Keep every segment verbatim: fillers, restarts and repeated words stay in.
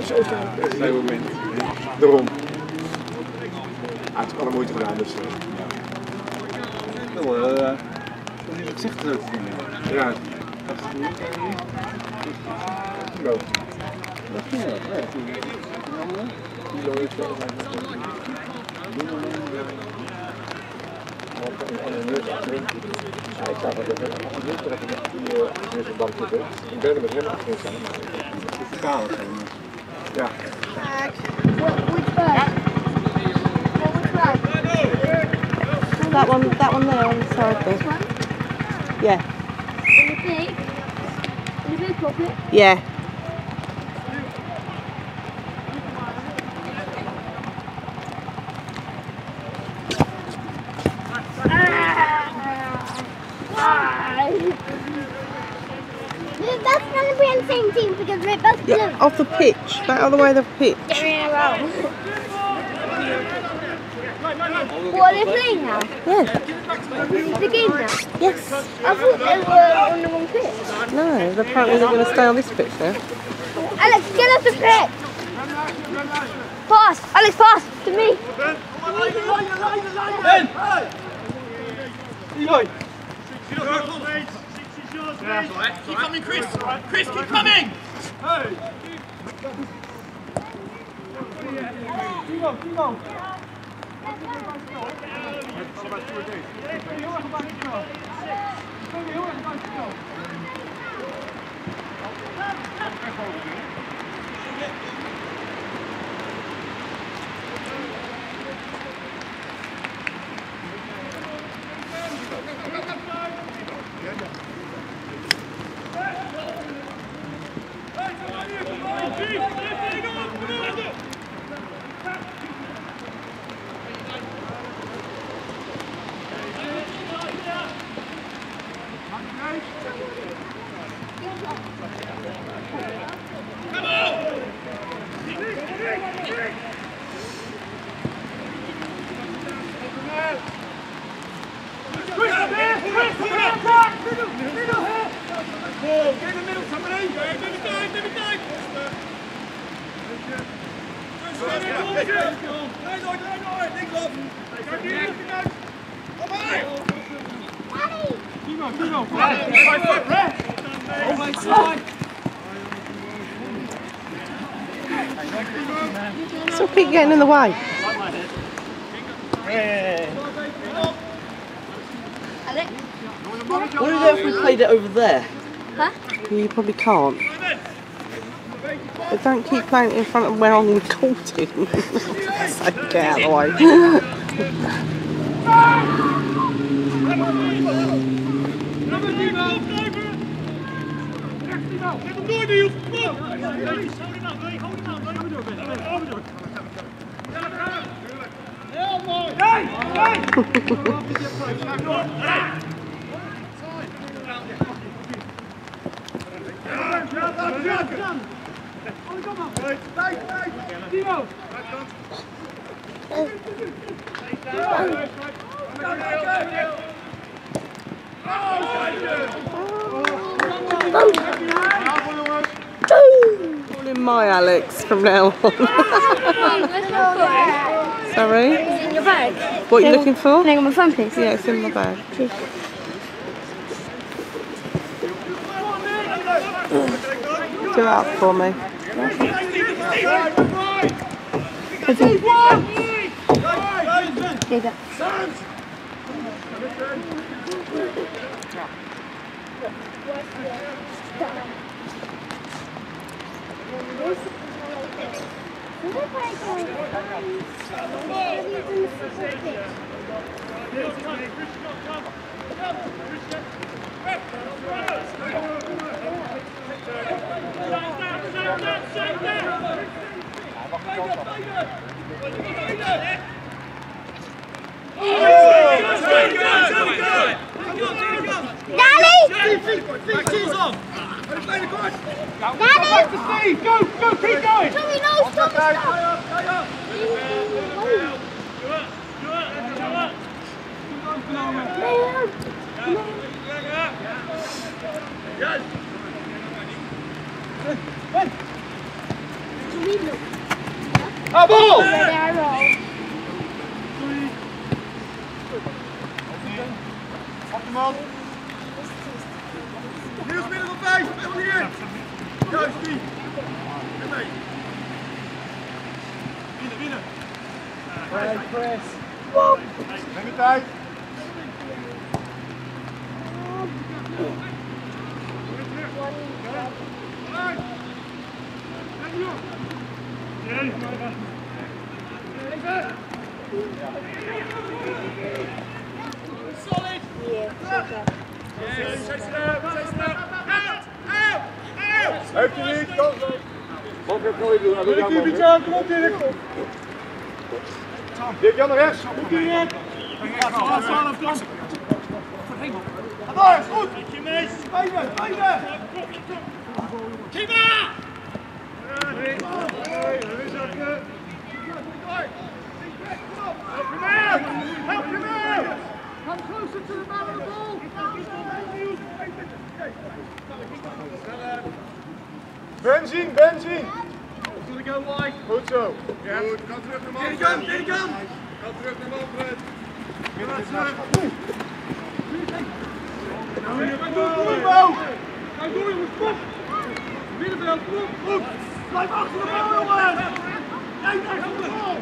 Zo staan. Dat is een heel moment. Daarom. Hij heeft alle moeite gedaan, dus... Wel, uh, dat is het zicht terug. Ja. Kilo. Dat ging wel, ja. Kilo is wel. Ja, ik zag dat het een nieuw trekken met die in zijn band zitten. Ik ben er met hem achterin staan. Dat is de kamer. Ja. That one, that one there on the side there. Yeah. In the pig? In the pig pocket? Yeah. That's going to be on the same team because we're both blue. Yeah, off the pitch. Back all the way the pitch. They're in a row. What are they playing now? Yeah. The game now? Yes. I thought they were on the wrong pitch. No, apparently they're going to stay on this pitch now. Alex, get off the pitch! Pass! Alex, pass! To me! Ben! Eloy! Keep coming, Chris! Chris, keep coming! Timo, Timo! Still keep getting in the way. Alex? What would you do if we played it over there? Huh? You probably can't. But don't keep playing it in front of where I'm recording. So get out of the way. Calling my Alex from now on. Sorry? Is it in your bag? What are you looking for? Can I get my phone, please? Yeah, it's in my bag. Do it up for me. There you go. Daddy! Go, go, keep going! Tommy, no, stop, stop! Ah, bal! Daar wel. Pak de man. Niels midden op vijf, helemaal niet in. Juist die. En mee. Binnen, binnen. Hey, Chris. Neem je tijd. Solid. Yes, chase it out, chase it out. Out, out, out. Heeft u niet, kom zo. Wat gaat Roy doen? Doe Dirk, Dirk, Dirk, kom op Dirk. Dirk, Jan naar rechts. Dirk. twaalf, twaalf. Daar is goed. Dank je, mees. Vijven, vijven. Kima! Help him out! Help him out! Come closer to the man on the ball! Benzine, benzine! Gonna go wide. Goed zo. Ja. Goed, ga terug naar Manfred. Get it, get it, gun. Ga terug naar Manfred. Get terug. Ga door jongens, kom! Middenveld, kom, goed! Blijf achter de bal jongens! Blijf achter de bal!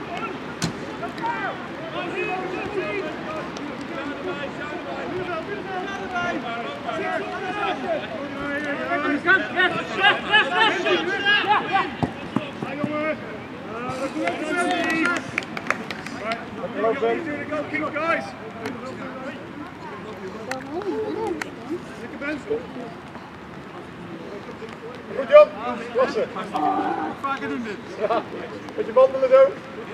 Keep guys! Goed Jan, klasse. Vaker doen dit. Ja, met je wandelen zo.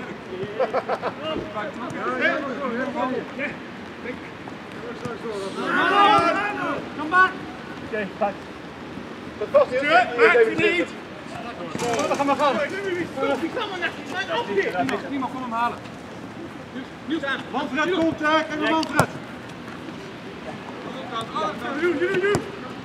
Kom maar. Oké, pak. Dat vast niet. Niet. We gaan maar gaan. Ik kan maar net. Niemand kon hem halen. Niels aan. Manfred komt, hè? Kijk naar Manfred. Nu, nu, nu.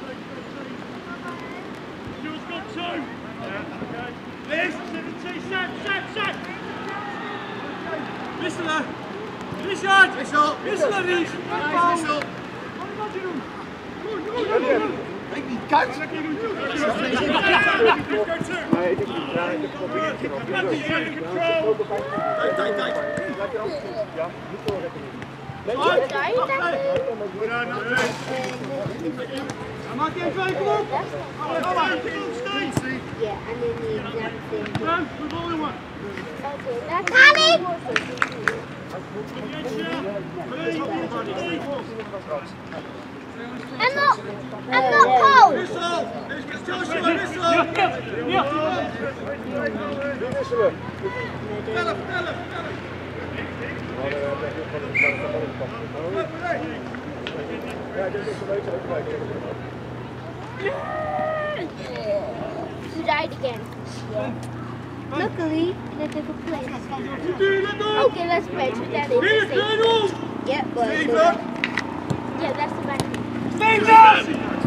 Niels komt zo. Links. Zet, zet, zet. Wisselen. Richard. Wissel. Wisselen, Ries. Wissel. Wat je doen? Goed, goed, goed. Ik niet kijk. Nee, ik Nee, ik heb niet geprobeerd. Kijk, kijk, kijk. Ja, niet doorrekken. Maak je even, kom op! Yeah, and then you never think. Goed bal, jongen! Kali! I'm not, I'm not cold! Wissel! Joshua, wissel! Wie wisselen? Vertellen, vertellen, vertellen! Ja, dit is een beetje uitgelijken. She died again. Luckily, they took a place. Okay, let's play with that. Yeah, but uh, yeah, that's the back. Steven!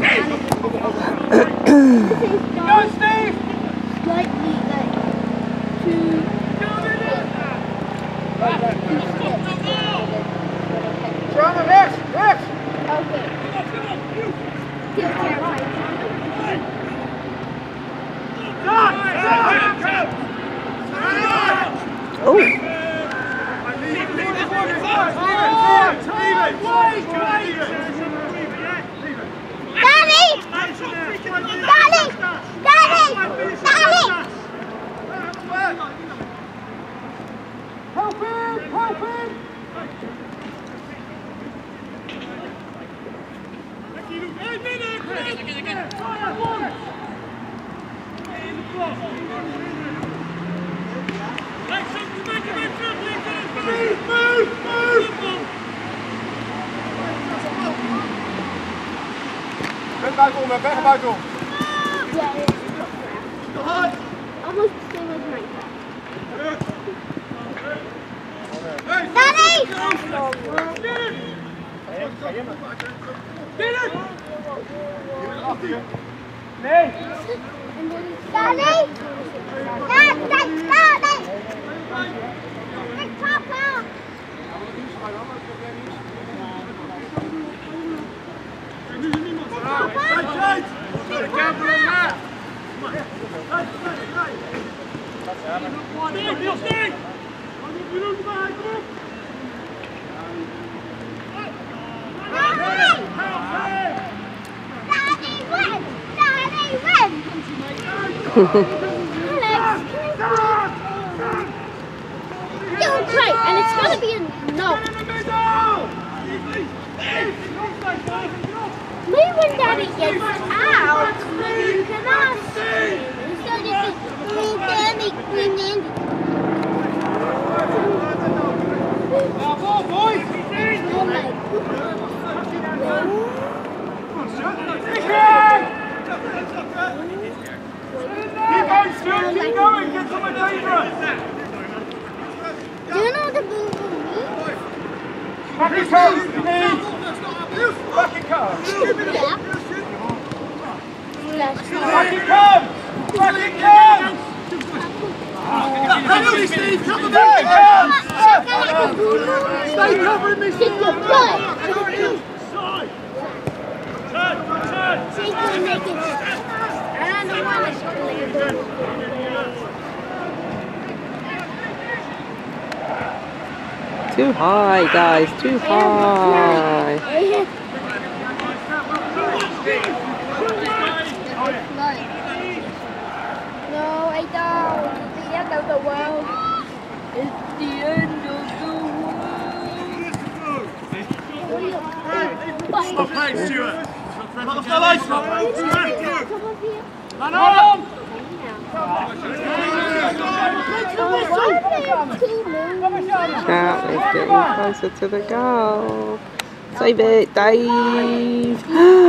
Go, Steve! Slightly like two. Samen rechts, rechts! Okay. Still terrified. Oh! Daddy! Daddy! Daddy! Daddy! Help him! Help him! Ben buitenom, ben buitenom. Yeah, yeah. Almost the same as mine. Daddy! Nee! Daddy! Daddy! Daddy! Don't play, and it's gonna be a no. Maybe when Daddy gets out, you can ask him. So you can read Daddy Queen Andy. Oh my Keep on, Stu, keep going, get someone dangerous! Do you know the boo boo means? Back it comes, please! Back it comes! Yeah. Back it comes! Back it comes! Hang on, Steve, cover me! Back it comes! Stay covering me, Steve! Take your butt! Turn, turn! Take your naked. I don't want to show you. Too high, guys. Too high. No, I don't. It's the end of the world. It's the end of the world. Stop playing, Stuart! Stop the lights! Come up here. Man on! That is getting closer to the goal. Save it, Dave.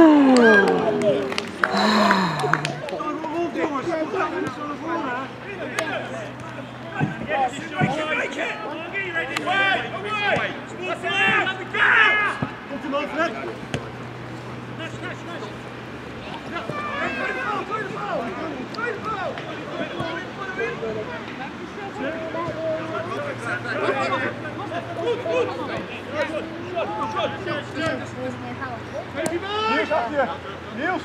Niels, achter je! Niels!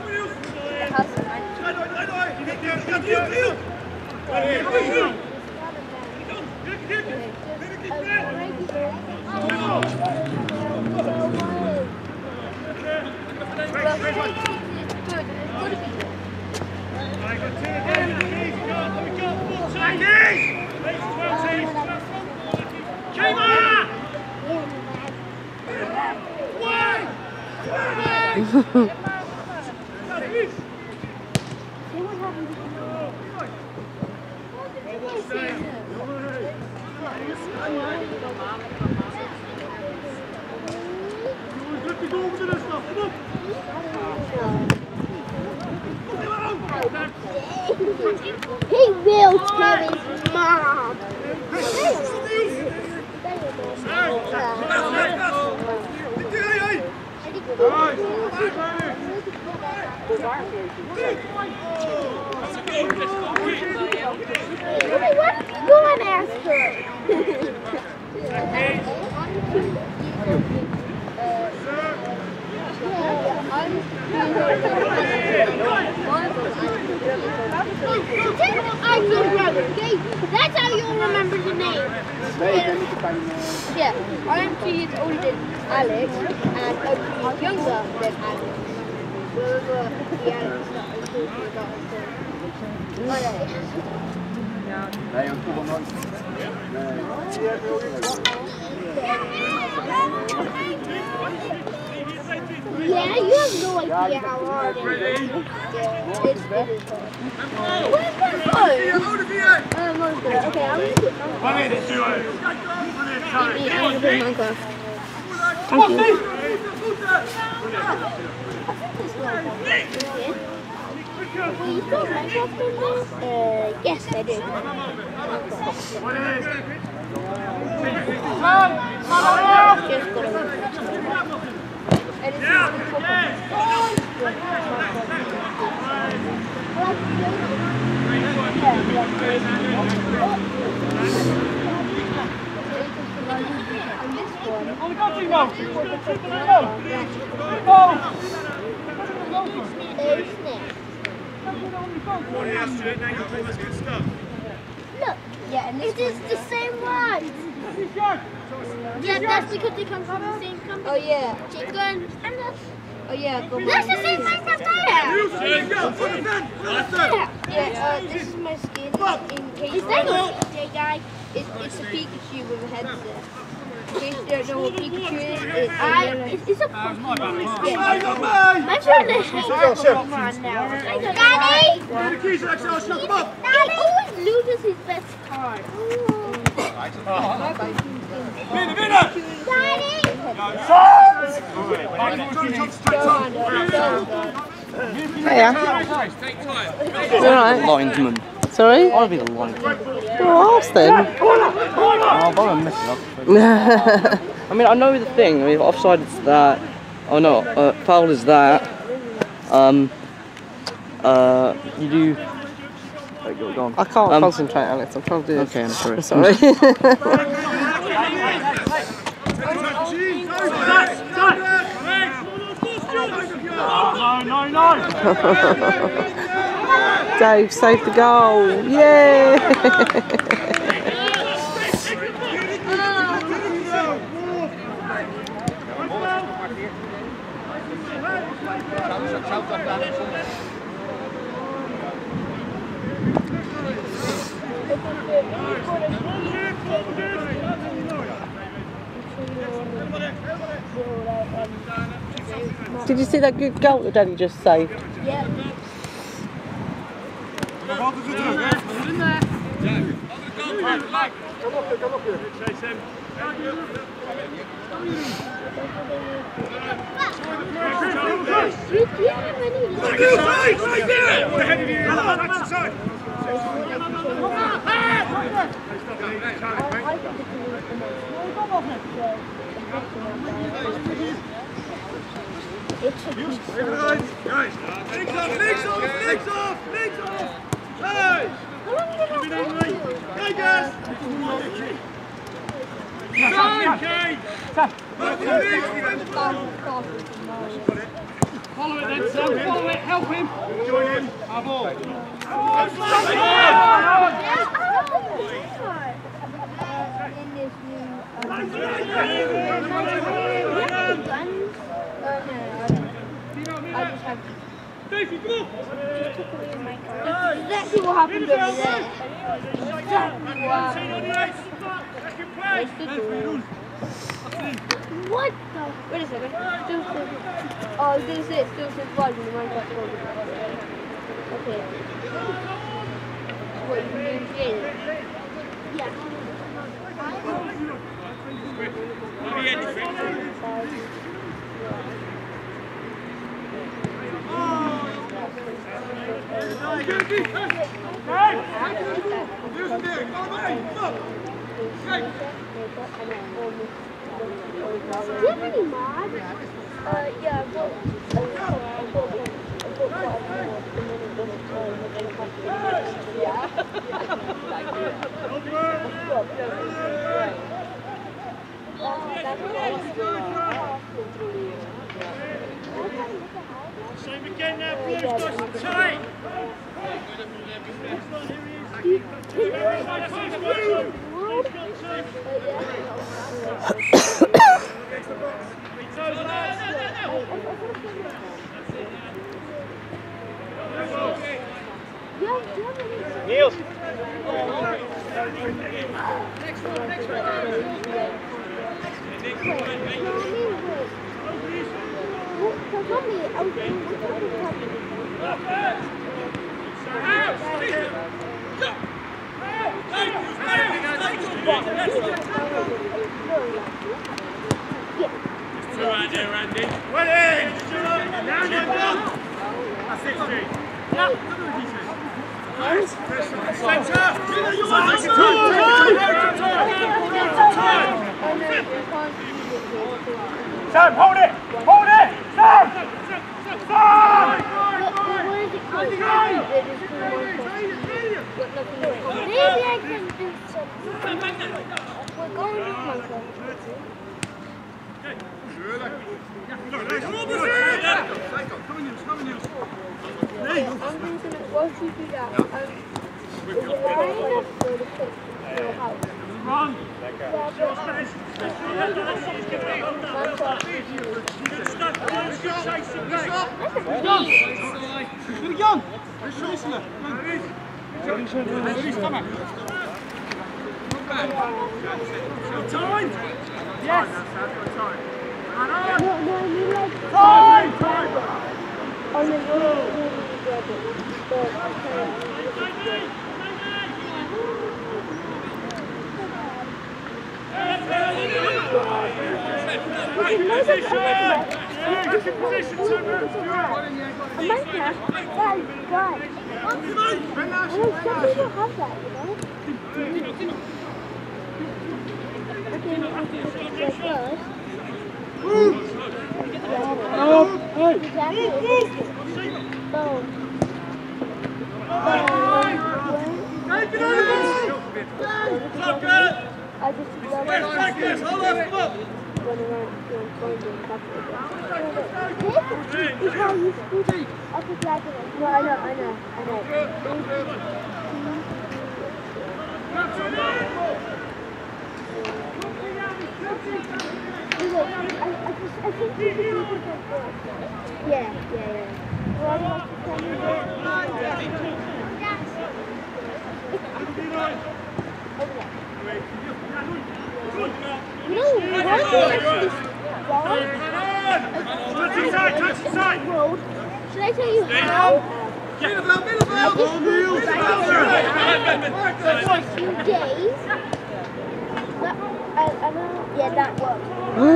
He will tell his mom. Go and ask her. I'm your brother, okay? That's how you'll remember the name. Yeah, I'm two years older than Alex, and I'm two years younger than Alex. Blah, blah, blah. The Alex that I'm talking about. Alright. Nee, ook nog nooit. Yeah, you have no idea how hard it is. Yeah, it's really hard. Where's my phone? Oh, Minecraft. Okay, I'm gonna put Minecraft. Thank you. Well, you got Minecraft in there? Uh, yes, I do. Just got On the go, Timo! Go! Go! Look, yeah, and it is the same one. Yeah, that's because they come from the same company. Oh yeah, chicken and that's. Oh yeah, go that's the same Minecraft tire. Yeah, uh, this is my skin in case you don't know what P J guy. It's, it's a Pikachu with a headset. In case you don't know what Pikachu is, it's, I, it's, it's a Pokemon skin. My friend is Pokemon now. Daddy! He always loses his best card. Daddy! Hiya. Alright. Linesman. Sorry? I'll be the linesman. Well, ask then. Oh, but I'm messing up. I mean, I know the thing. I mean, offside is that. Oh no, uh, foul is that. Um. Uh. You do. Oh, go, go on. I can't um, concentrate, Alex. I'm trying to do this. Okay, I'm sorry. Sorry. No, no, no! Dave saved the goal. Yay! Did you see that good goal that Daddy just saved? Yeah. It's a Guys, guys, legs off, legs off, legs off, legs off! Hey! How long are you going to Hey guys! Follow it then, Sam. Follow it. Help him. Join in. Our ball. in this new um, guns? Uh, no, I just have Davey, come on. just took away my card. That's exactly what happened over there. Exactly what happened. What the? Wait a second. Still says, oh, I was gonna say it still says one in the Minecraft world. Okay. What, you can do it again? Yeah. Do you have any mods? Uh, yeah, I've got, I've got, I've got, I've got quite a few mods. Yeah. Same again now, Blues. Nice and tight. Niels. Next one, next one. Two right there, Randy. Well in! That's it, Steve. Yeah. Centre! Sam, hold it! Hold it! Sam! Sam! What is it called? Maybe I can do some We're going to Michael. I'm going to watch you do that. Um, is it right enough for the kids to your house? Run! Yeah, Good gun! Listen. Time! Yes! no, no, I mean like Time! Time! on the road, but I just love it. When around doing phones and stuff like that. This is how you speak up a dragon. No, I know, I know, I know. I, I, just, I think you can do it for us. Yeah, yeah, yeah. Well, I want to tell you over there. You know, why do we actually road? Should I tell you how? Get him out, get him out! I just moved for a few days. But I, I know, yeah, that worked.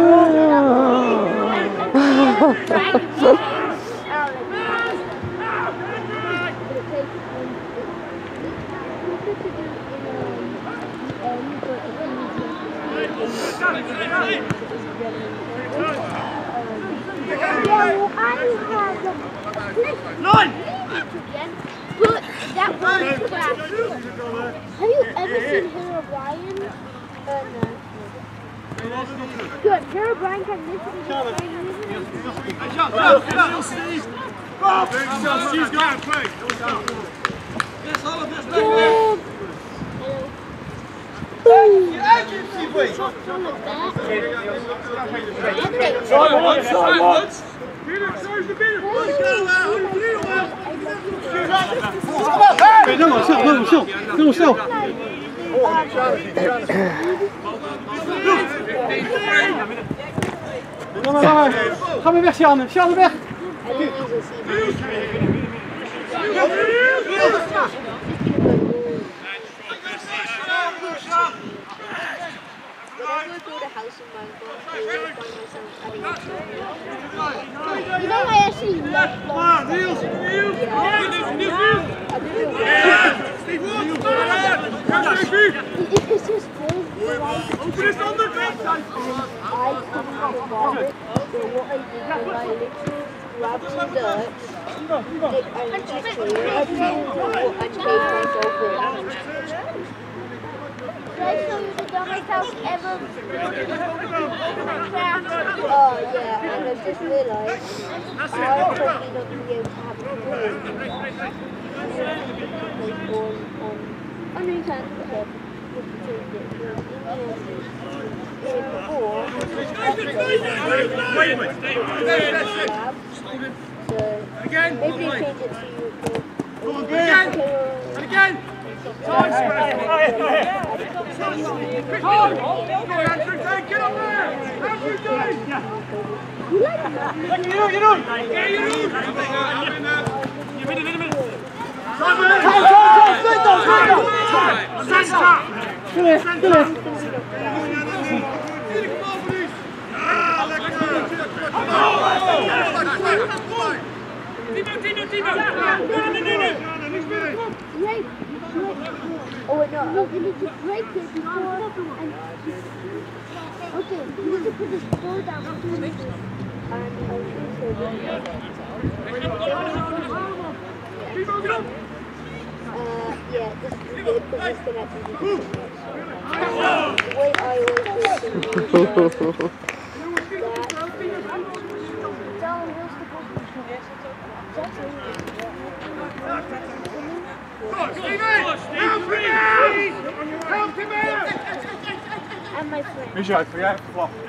Nine! But that was crash. Have you ever seen Herobrine? Uh, no. Good. Herobrine can listen to the She's got play. Yes, all of this back Good. there. Nee, doe maar, stil, doe maar, stil. Doe maar, stil. Ga maar, ga maar. Ga maar weg, Sjane. Sjane, weg. You know, I actually love long Niels, Niels. It's just good. Open is onderkant. I couldn't get bothered, so what I did was I literally grabbed some dirt, like, I literally cleared it, and chased myself in. Did I show you the dumbest house ever? Oh yeah, and I just realised I probably not going to be able to have a pool on, on, on new time because before, Wait a minute. so Again. maybe they change it to you. Go on, again. And again. Time square. Time. Andrew, get up there. Andrew, You like that? you know, you know. Yeah, you know. You minute, minute, minute. Time, time, time, sit down, sit down. Sit down. Come here, come here. Timo, Timo, Timo. Break. Oh wait, no, you need to break it before and okay, you need to put this ball down between this and uh, yeah, this is it. because it's connected to the the way I always do it is that. And my friend. Michel, for jij even klap.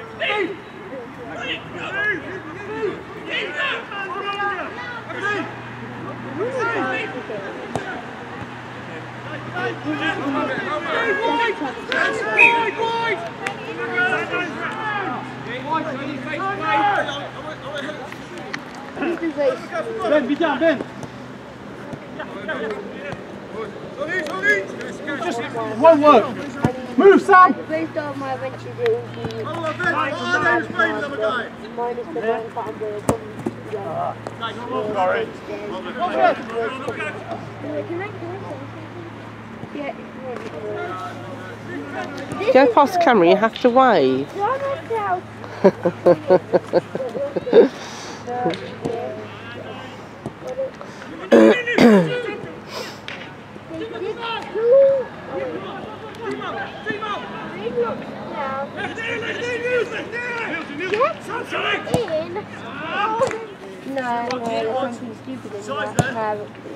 Ben, wie daar, Ben? Just one work. Move, Sam! Based on my adventures, it will be minus the nine pounder. Sorry. Go past the camera, you have to wave. No, no, there's something stupid in that.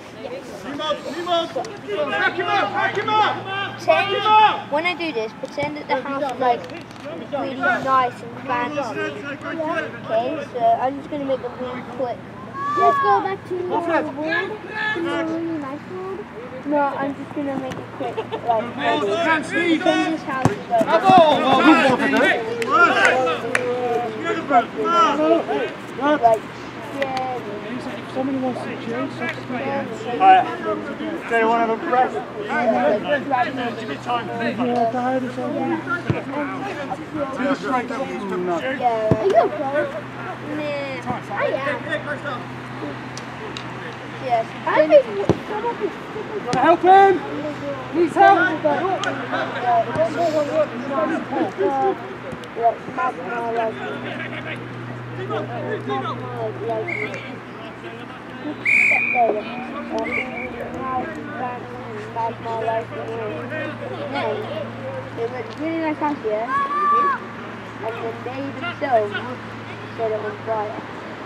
Change, when I do this, pretend that the house is like really nice and fancy. Okay, so I'm just going to make a really quick. Let's go back to the world, to the really nice world. No, I'm just going to make it quick. Like, pretend this house is like... Like, yeah. If somebody wants to change, Alright, do you want to press? Give me time. You're tired or something? Do the straight up. Yeah. Are you okay? Nah, I am. Yes. I think someone could Want to help him? Needs help? It was really nice house here, and then they themselves set it on fire.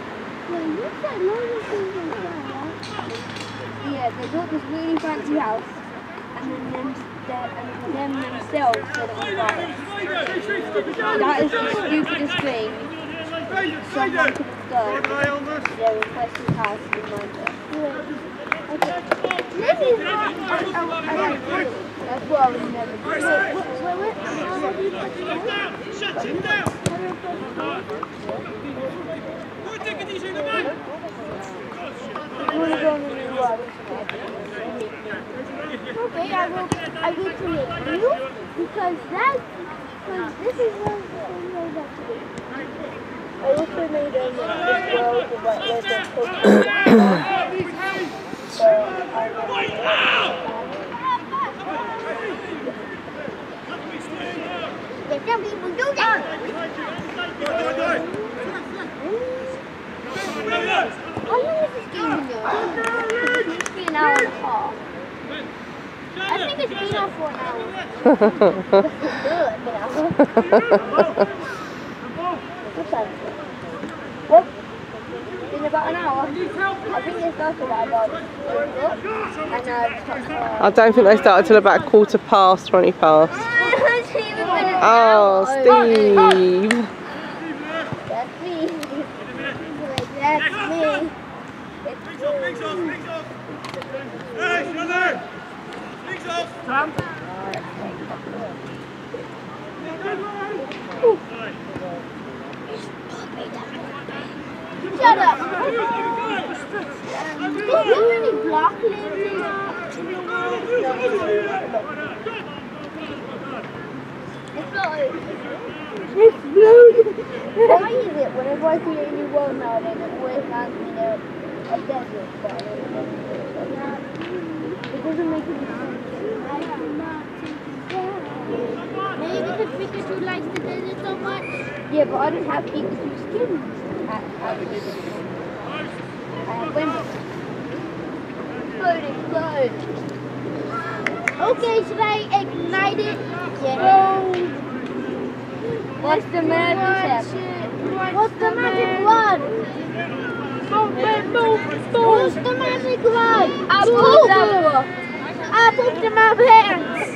Yeah, they built this really fancy house, and then them, and them themselves set it on fire. That is the stupidest thing someone could have done. They request his house in Minecraft. This is not. That's what I would never do. Shut him down! Put dignity in the man! I'm going to go on the new one. Okay, I will, I will create you, because that, because this is what I'm going to do. I also made a this world with like there's a cookie. So I will. Let some people do that. How long is this game been going? It's been an hour and a half. I think it's been on for an hour. Good, What time is it? What? In about an hour. I think they started at about two o'clock. And uh, I don't think they started till about a quarter past, twenty past. Oh, Steve. That's me. That's me. Pigs off, pigs off! Hey, brother! Pigs off! Sam? Shut up! Did you really block Lindsay? Explode! Why is it whenever I create a new world nowadays, it always lands me in a desert? It doesn't make any sense. Maybe because Pikachu likes the desert so much? Yeah, but I don't have Pikachu skin. I, I, I have Wimble. Explode, explode. Okay, should I ignite it? Yeah. What's the magic step? What's the magic word? What's the magic word? I poop. I pooped in my pants.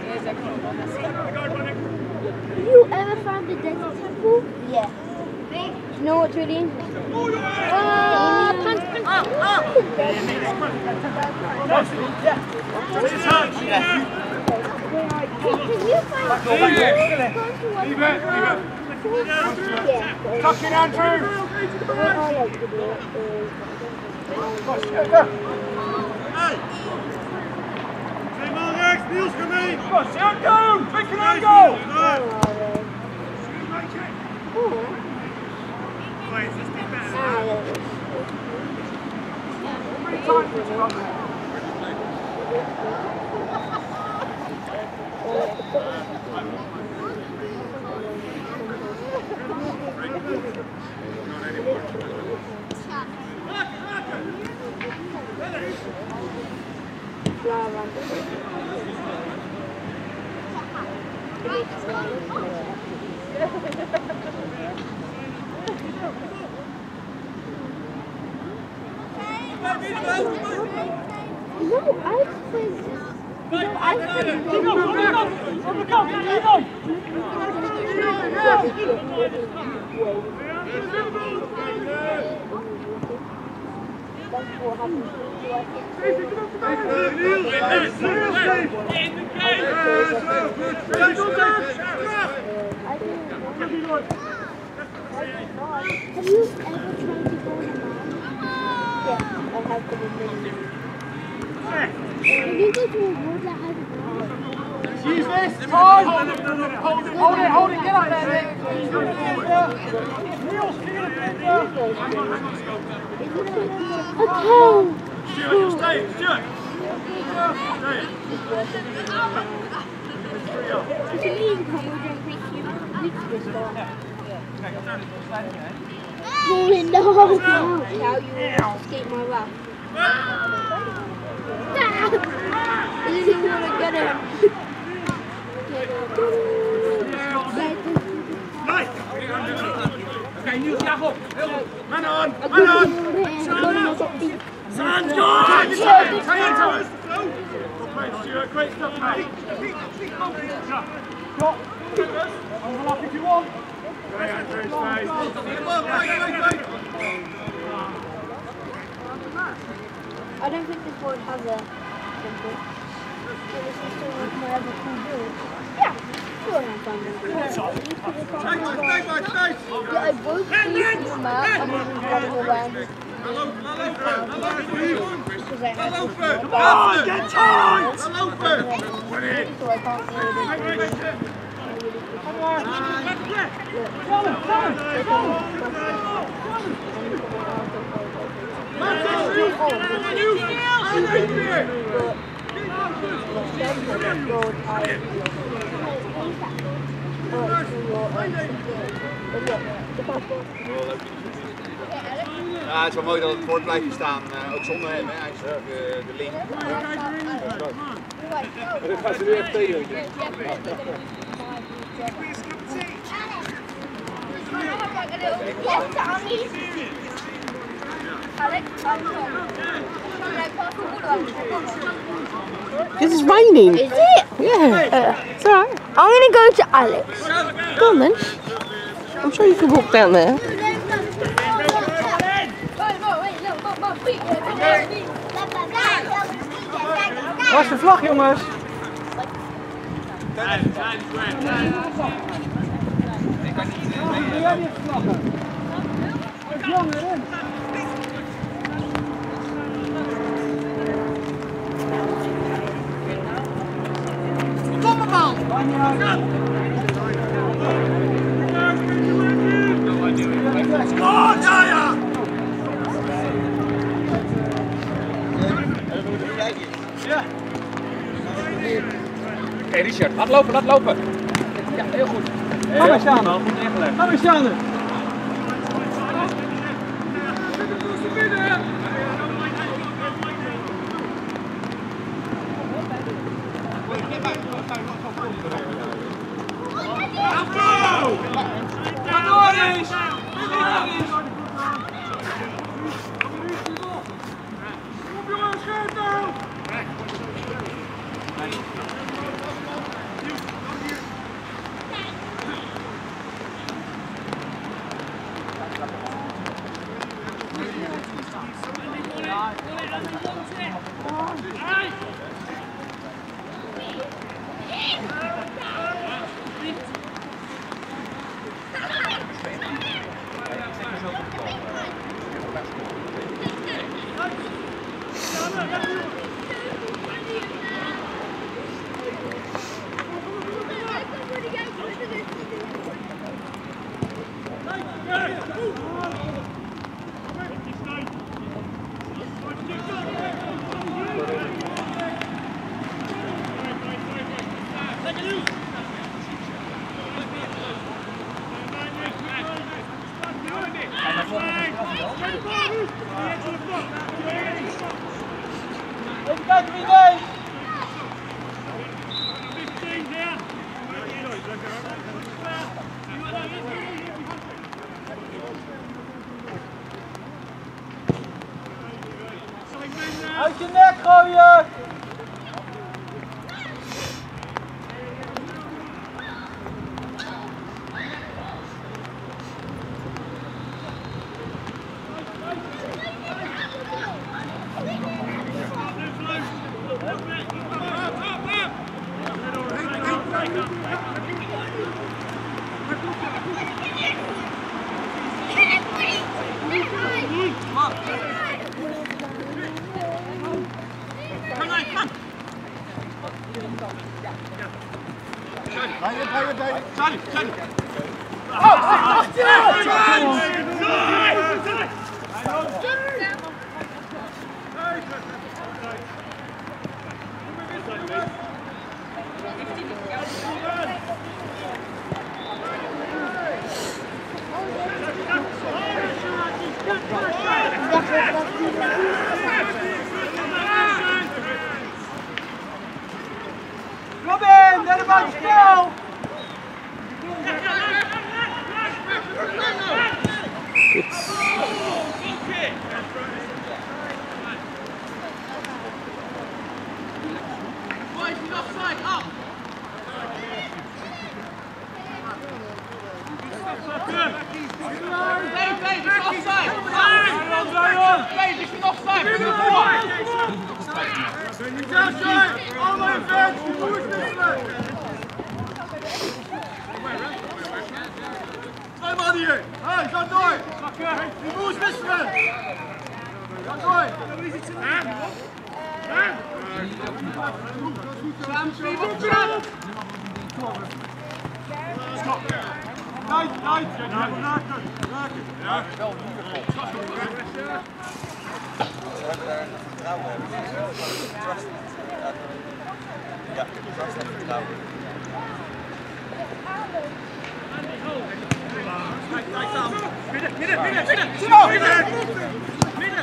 Have you ever found the desert temple? Yeah. You know what's really interesting? Uh, punch, punch. Can you find Leave it, leave it. Tuck in, Andrew. Hey, Alex, Neil's coming. Come on, Sam, go. Make an own goal. Wait, just be better. No, I played this. No, I played this. Go, go, go, go, go. That's what happened. Have you ever tried to go to Yes, I have to be When you go to a world that has a dog. Use this. Time. Hold it, hold it, hold it. Get up there. Neil's kicking a bit. A toe. Stuart, stay, Stuart. It's an easy come we're going to reach you. Reach this door. Oh no! Now you escape my lap. I didn't even want to get him. Okay, use Jakob. Man on, man on. Sand, George! Stay into us. Good play, Stuart. Great stuff, mate. Stop. Overlap if you want. Great, Andrew. Stay. I don't think this board has a temple. So this is still like my other two boards. Yeah, sure I'm fine with it. Yeah, I both these them out and then we run around. Because I have to Come on, get tight! so I can't really do it. Come on. Solid, solid, Ja, het is wel mooi dat het voor blijft staan, uh, ook zonder hem, hè, eigenlijk, de, de link. Dat gaat ze nu even tegen. This is raining. Is it? Yeah. It's alright. I'm going to go to Alex. Go on then. I'm sure you can walk down there. Waar is de vlag, jongens? Ik kan niet Doe jij niet vlaggen? Wat jammer, hè? Kom maar, man! Score, Jaya! Ja. Oké, okay, Richard, laat lopen, laat lopen. Ja, heel goed. Ga maar, Sjane. Ga maar, Sjane. Uit je nek gooien! Robin, let him out go! Twee man hier! Hey, ga door! Die moes wisselen! Ga door! Samen spelen! Stop! Tijd, tijd! Raken, raken! Ja, wel niet. We hebben daar vertrouwen in. Ja, trust en vertrouwen. Kijk samen! Midden, midden, midden! Midden! Midden! Midden!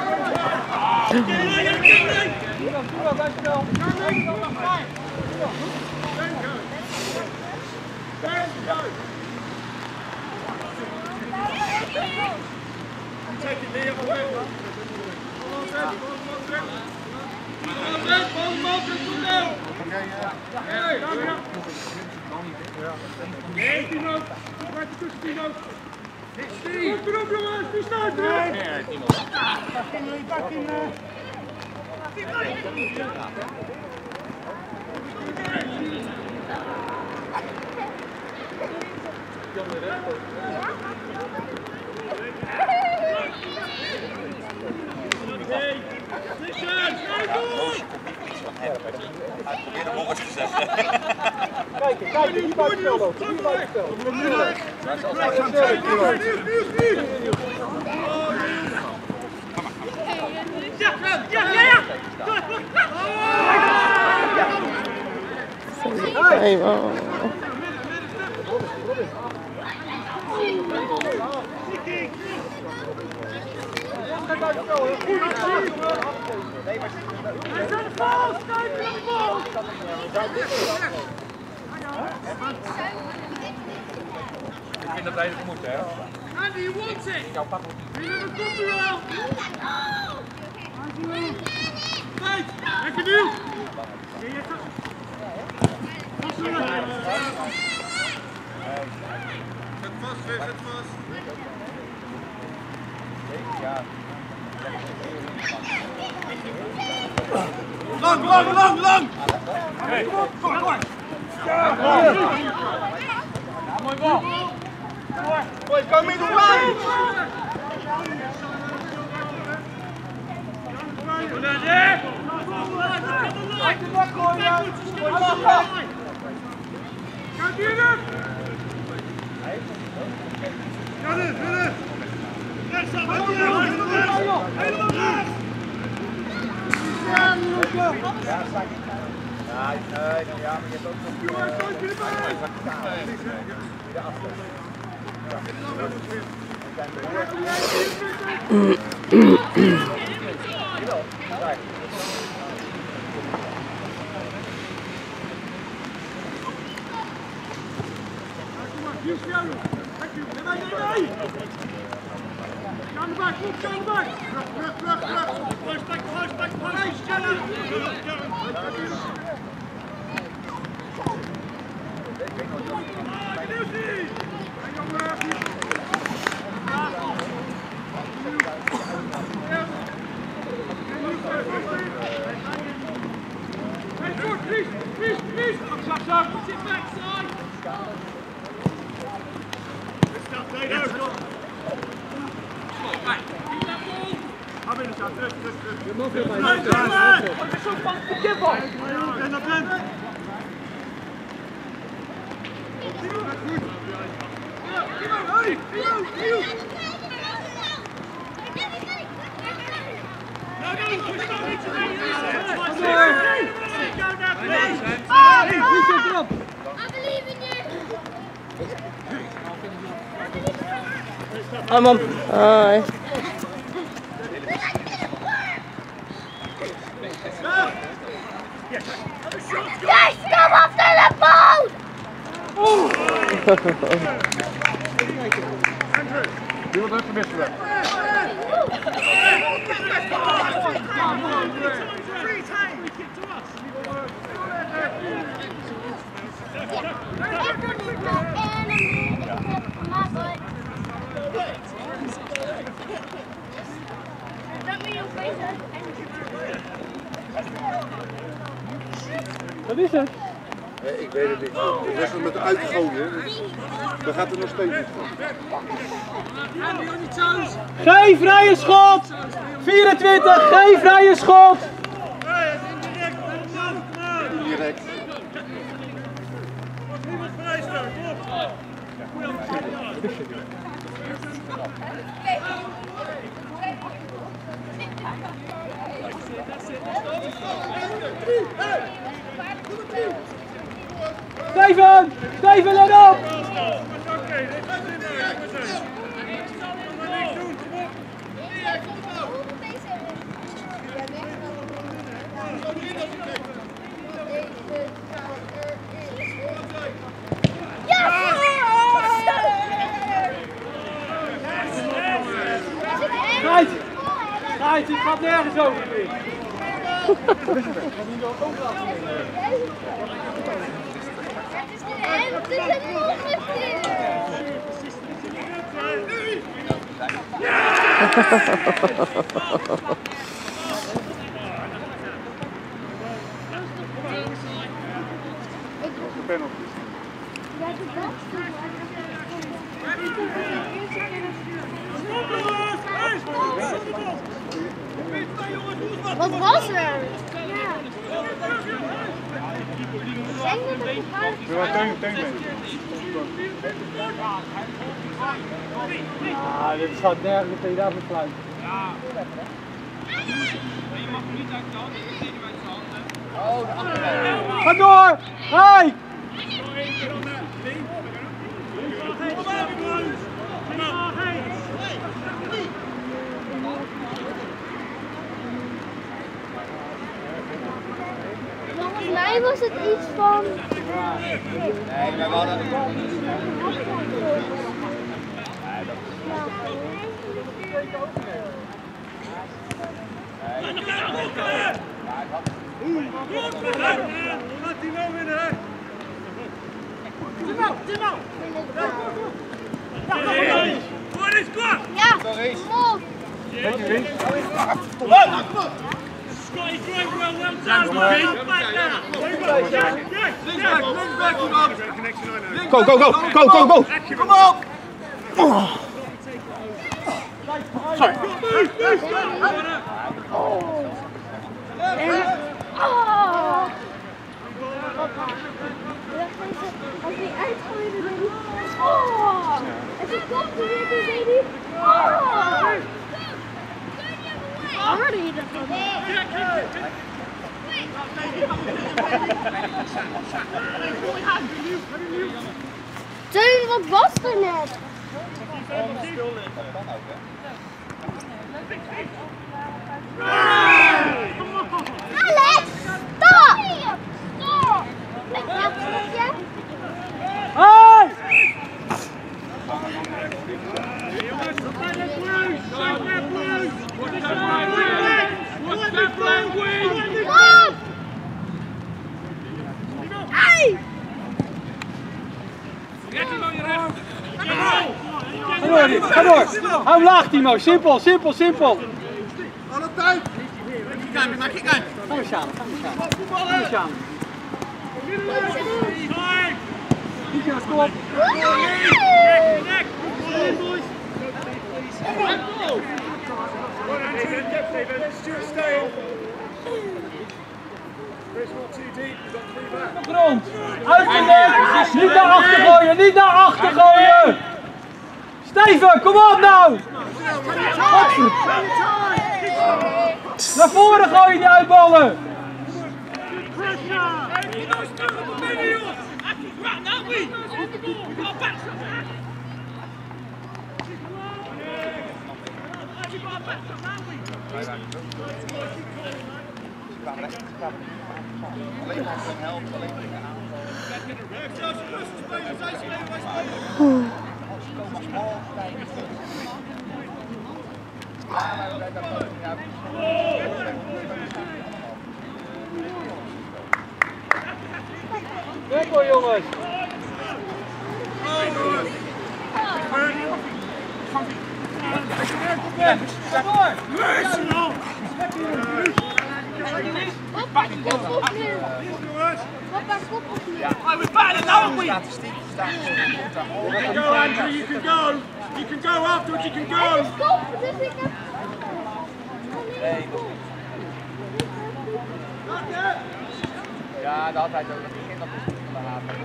Take it neer van weg. Nee, Timo! Waar is de tussen, Timo? Steve! Kom erop, jongens! Die staat er! Nee, Timo. Pak in, pak in. Probeer de mommers te zetten. Kijk, kijk, hier bij het spel. Hier bij het spel. Ja, ja, ja, ja! Hey, wow. Ik vind dat wij het moeten, hè? Andy, you want it? Jouw papa You never come around! Right! Lekker nu! lang, lang, lang! Kom maar, kom maar! Mooi bal! Boys, go middle right! Hi, Mum. Hi. Guys, come after the ball! Wie wordt er vermist weg? Wat is het? Nee, ik weet het niet. Ik was er met uitgooien, dus dan gaat er nog steeds niet van. Geen vrije schot! vierentwintig, geen vrije schot! Direct. Steven! Steven, let op! Geit! Geit, het gaat nergens over meer. Het is een mogelijk. Wat was er? Ja. Ik denk dat het gevaarlijk is. Ja, teun, teun Ah, dit gaat nergens dat je daar besluit. Ja. Je mag hem niet uit de hand, je ziet hem uit zijn handen. Oh, de achterkant. Ga door! Hey! Volgens mij was het iets van... Nee, we hadden... Ja, kom op! Go, go, go, go, go, go! Come on! Oh. Sorry. Oh. Als die uitgooien, dan oh! En die komt er weer de lady. Oh! Already the Teun, wat was er net? Alex, stop! Stop! Hey! Ga door, hou hem laag Timo, simpel, simpel, simpel. Alle tijd! Ga maar samen, ga maar samen. Ga maar samen. Niet zo, stop. Grond, uit de nek, niet naar achter gooien, niet naar achter gooien. Steven, kom op nou! Naar voren gooi je die uitballen! Weg hoor jongens! Papa, kop op nu! Papa, kop op nu! I was better than we. You can go, Andrew. You can go. You can go afterwards. You can go. Stop! Dus ik heb... Ja, de altijd ook. Dat begint dat is niet van de haven.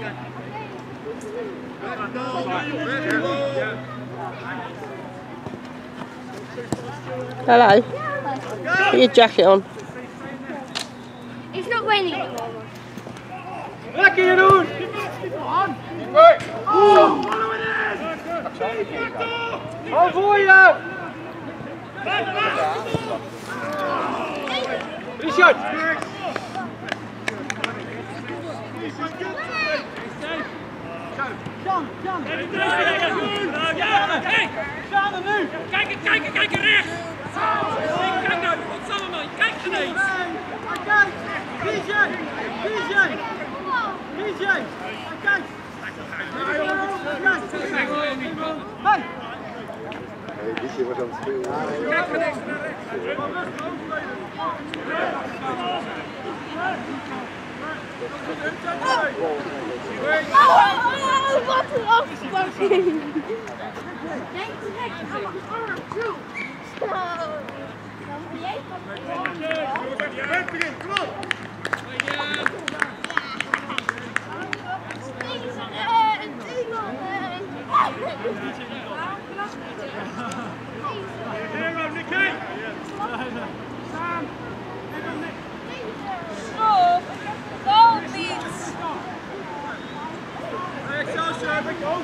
Hello. Put your jacket on. It's not raining. Lekker Jeroen! Oh! Hou voor je! Richard! Jan, Jan! Jan er nu! Kijk, kijk, kijk rechts! Kijk nou, godsamme man, kijk ineens! Kijk! P J! P J! P J! Kijk! Hey! Hey, Liesje was aan het spelen. Kijk rechts! Oh, wat een afspraking! Denk direct aan mijn arm toe! Zo! Dan moet jij van mijn arm. Kom op! Hero, Nicky! Sam! Oh, goal please! Excelsior, big goal,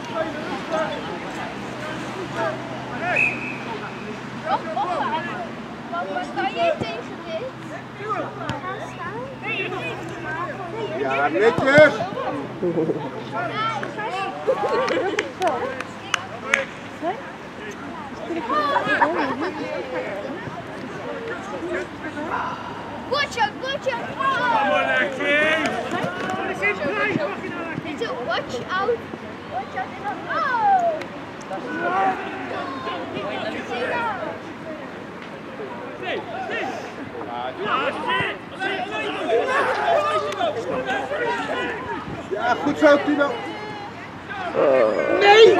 Rob, papa, papa, sta jij tegen dit? Gaan staan? Ja, netjes! Gotcha, gotcha! Come on, Lexi! Need to watch out! Watch out! Oh! Stay, stay! goed zo, Tino. Nee!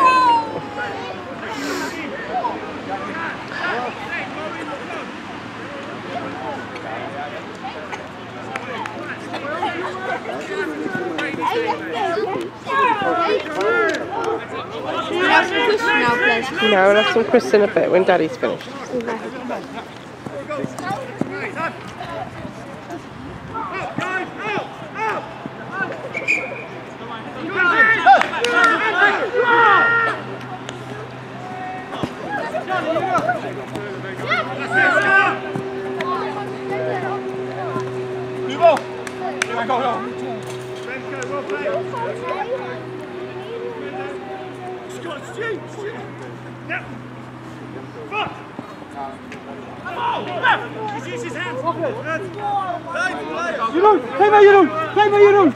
No, we'll have some Chris in a bit when Daddy's finished. Jeroen, geef maar Jeroen, geef maar Jeroen.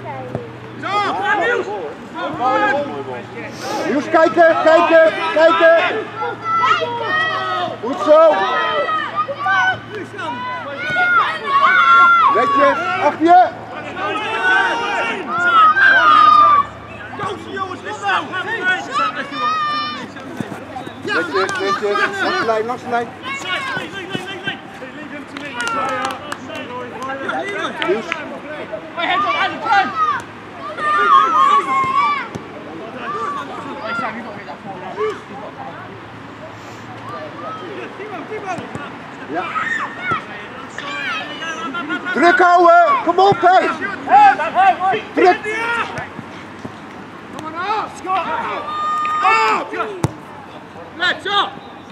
Niels, kijken, kijken, kijken. Goed zo. Netjes, achter je. Netjes, netjes. Langs de lijn, langs de lijn. Niels. Ja. Druk houden, kom op hé! Druk! Let's go!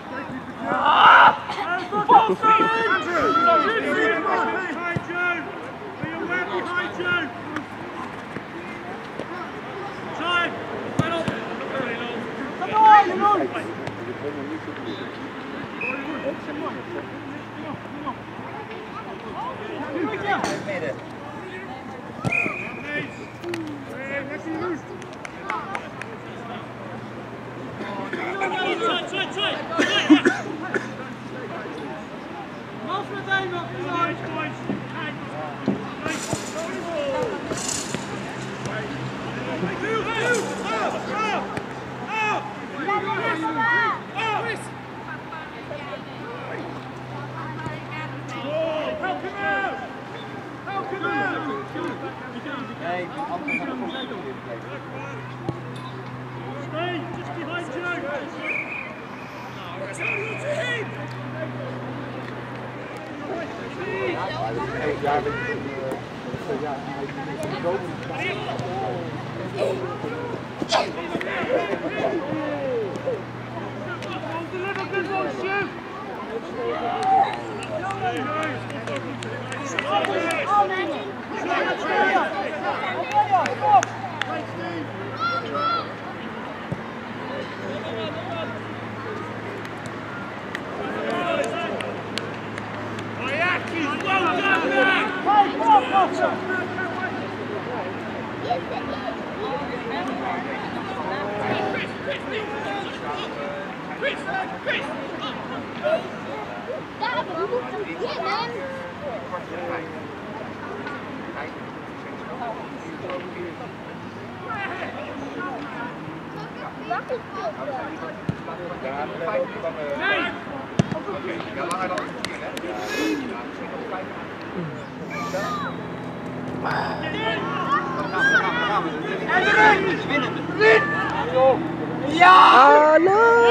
Ja! Oh no!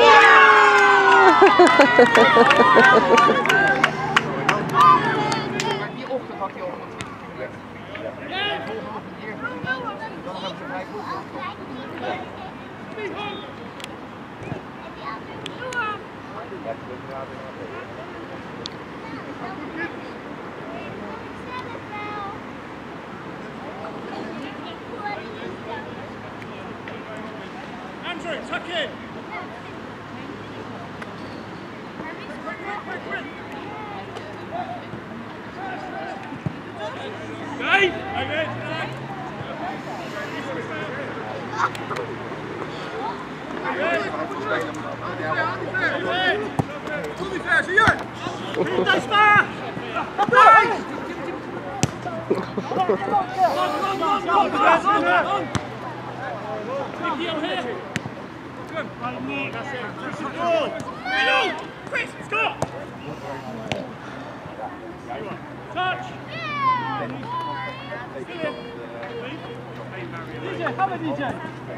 Die ochtend had hij al honderdtwintig kilo weg. En volgende ochtend eerst. Dan gaan ze vijf Andrew, tuck in. Dave, okay. Kom niet ver, zie je? Niet te staan! Kom op! Chris, stop! Touch! D J, have a D J!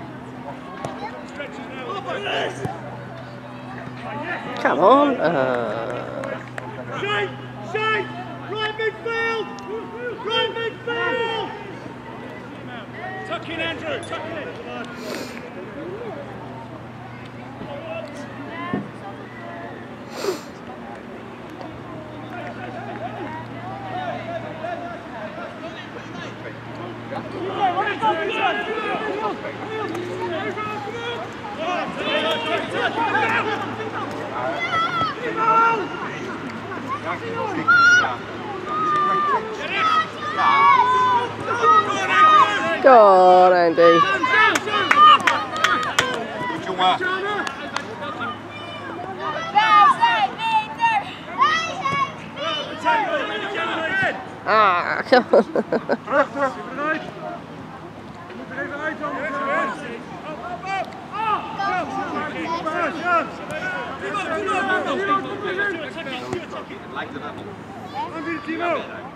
Come on. Uh... Shake! Shake! Right midfield! Right midfield! Tuck in, Andrew! Tuck in! Go on, Andy. Goed jongen. Ah, come on. Terug, terug. Moet er even uit dan. Het lijkt er wel op. Aanbieden, Timo.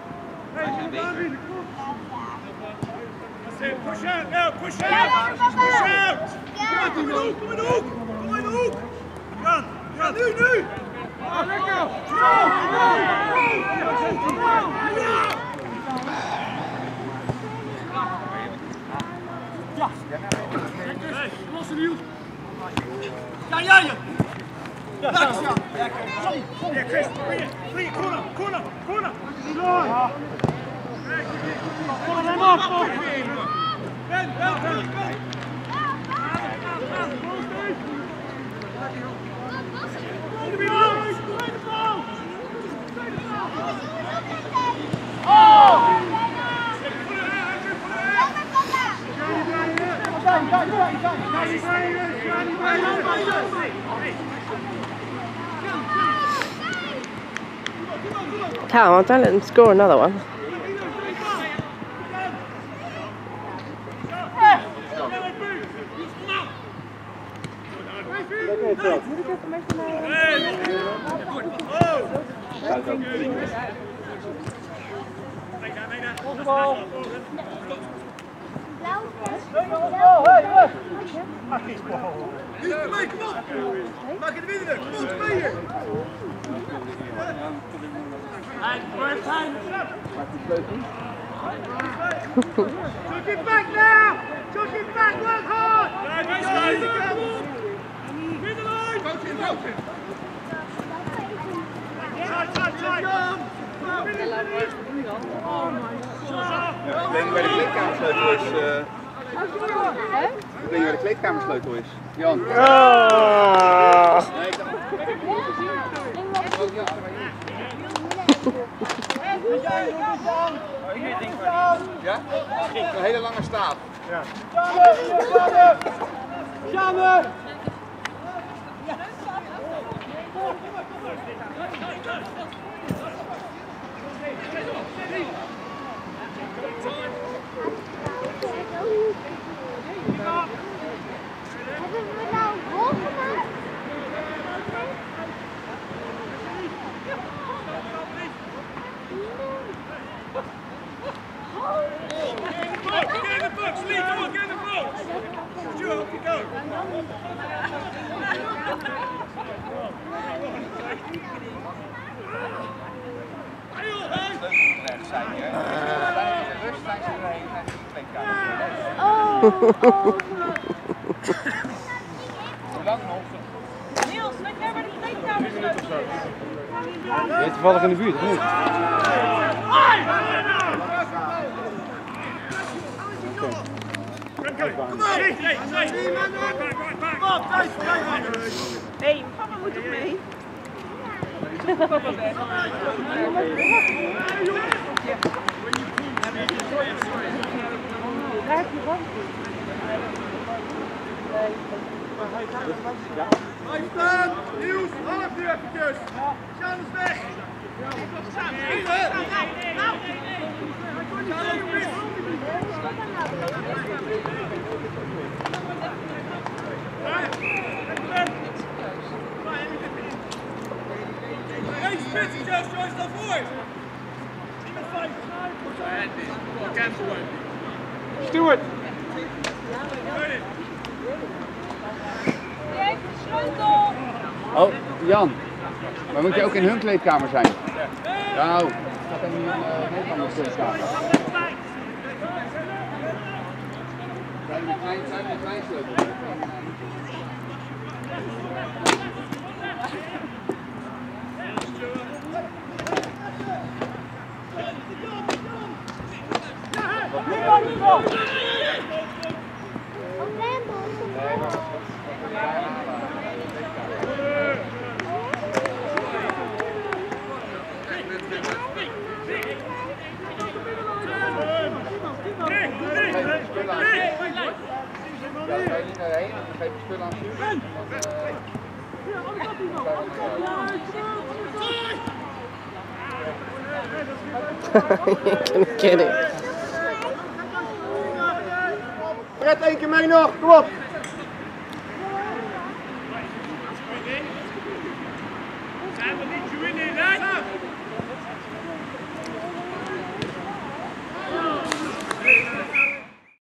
Push out now, push out! Push out! Kom in de hoek, kom in de hoek! Kom in de hoek! Jan, Jan, nu, nu! Lekker! Ja! Los in de hoek! Ja, ja, ja! Ja, ja, Chris, free, corner, corner, corner! Ja! Kom hem op! Ben, ben, ben, ben! Come on, don't let them score another one. Maak het winnen, kom op, spelen! Chuck it back now! Chuck it back, work hard! Win the line! Tight, tight, tight! Ik denk waar de kleedkamersleutel is. Ik denk waar de kleedkamersleutel is. Jan. Oh. Ja? Een hele lange staaf. Ja. Jammer! Get in the box, Lee, come on, get in the box! Stuart, off you go! Rechts zijn hier. Bij de rust zijn ze erheen naar de kleedkamer. Hoe lang nog? Niels, weet jij waar de kleedkamersleutel is? Je bent toevallig in de buurt, of niet? Hé, papa moet ook mee. Daar heb je van. Blijf staan! Niels, half nu eventjes! Sjaan is weg! Stuart! Oh, Jan. Maar moet je ook in hun kleedkamer zijn? Nou, ik ga even in uh, Nederlandse kleedkamer. Zijn die klein, zijn die klein sleutels? Ja, dan ga je niet naar heen, dan geef je spullen aan Sjoerd. You can get it. Fred, één keer mee nog, kom op!